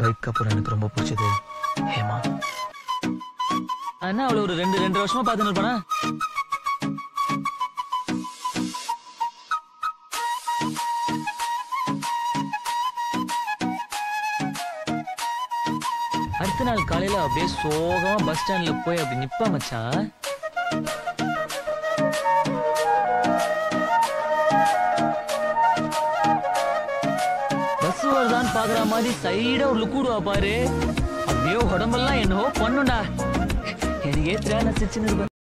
Bike அப்புறம் எனக்கு ரொம்ப பிடிச்சது ஹேமா. அண்ணா அவளை ஒரு 2 வருஷமா பார்த்துன்னு இருப்பானா? அடுத்த நாள் காலையில அப்படியே சோகமா பஸ் ஸ்டாண்ட்ல போய் அப்படி நிப்பா மச்சான். பஸ் வருதான்னு பாக்குற மாதிரி சைடா ஒரு லுக் விடுவா பாரு. அப்படியே உடம்பெல்லாம் என்னவோ பண்ணுண்டா. எனக்கு ஏத்துறா நான் சிரிச்சுன்னு இருப்பேன்.